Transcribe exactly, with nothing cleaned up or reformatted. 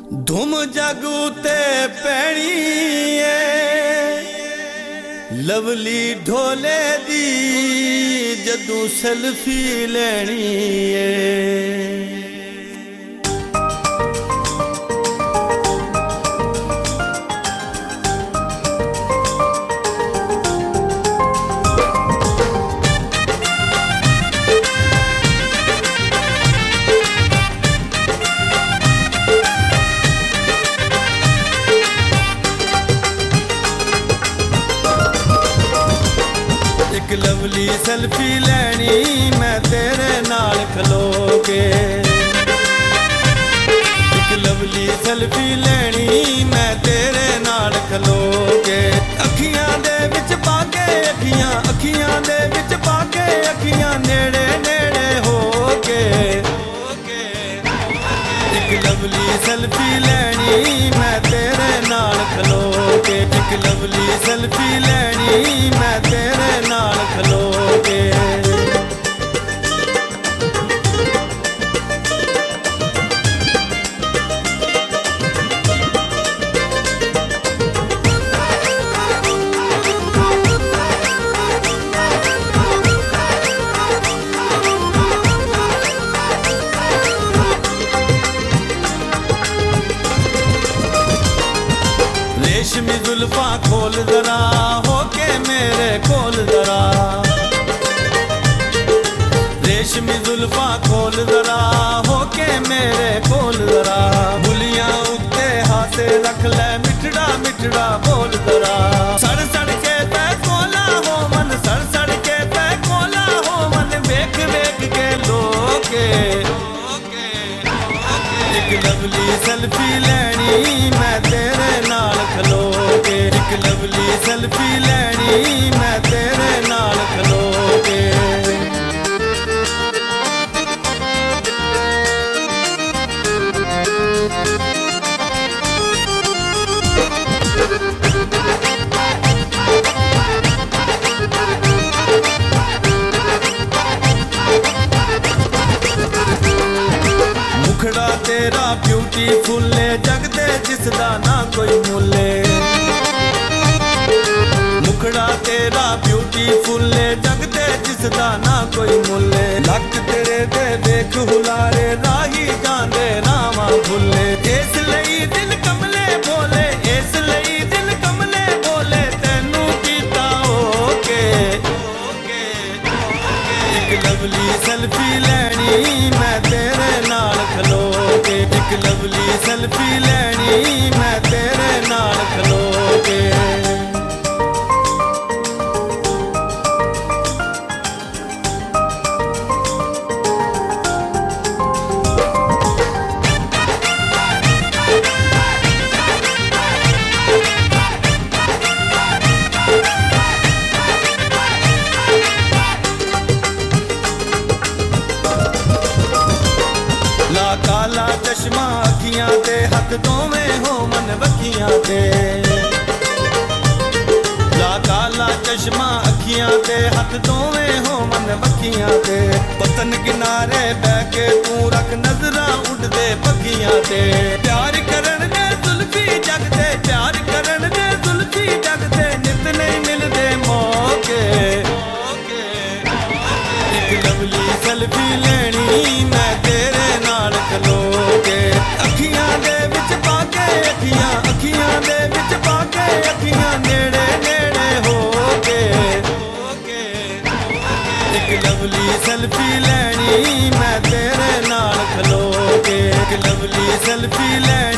धुम जगू ते पैनी लवली ढोले दी जदू सेल्फी लेनी है। एक लवली सेल्फी लेनी मैं तेरे नाल खलो के, एक लवली सेल्फी लेनी मैं तेरे नाल खलो के। अखियां दे विच पाके अखियां अखियां दे विच पाके अखियां नेड़े नेड़े हो के, एक लवली सेल्फी लेनी मैं तेरे नाल खलो के, एक लवली सेल्फी लेनी मैं तेरे नाल खलो के। रेशमी जुल्फा खोल जरा होके मेरे कोल जरा, रेशमी जुल्फा खोल जरा होके मेरे कोल जरा। बुलियां उत्ते हाथे रख ले मिठड़ा मिठड़ा बोल जरा। सड़ सड़ के तै कोला हो मन, सड़ सड़ के तै कोला हो मन, वेख वेख के लोके। एक लवली सेल्फी लेनी मैं तेरे नाल खलो के, एक लवली सेल्फी लेनी मैं तेरे नाल खलो के। मुखड़ा तेरा ब्यूटीफुल है जगदे जिसदा ना कोई मुले, मुखड़ा तेरा ब्यूटीफुल है जगदे जिसदा ना कोई मुले। लक तेरे दे देख हुलारे राही जांदे रामा भुले। इस लई दिल कमले बोले, इस लई दिल कमले बोले तेनू कीता ओके। एक लवली सेल्फी लेनी मैं तेरे नाल खलो के, एक लवली सेल्फी लेनी मैं तेरे नाल खलो के। ला काला चश्मा अखियां ते हथ दोवें हो मन वखियां ते, ला काला चश्मा अखियां ते हथ दोवें हो मन वखियां ते। पतन किनारे बह के तू रख नजरां उड़दे पखियां ते। प्यार करन दे जुल्फी जगदे, प्यार करन दे जुल्फी जगदे नित नहीं मिलदे मौके। एक लवली सेल्फी लेनी मैं तेरे नाल खलो के, अखियां दे विच पाके अखियां अखियां दे विच पाके अखियां नेड़े नेड़े हो के। एक लवली सेल्फी लेनी मैं तेरे नाल खलो के, एक लवली सेल्फी लेनी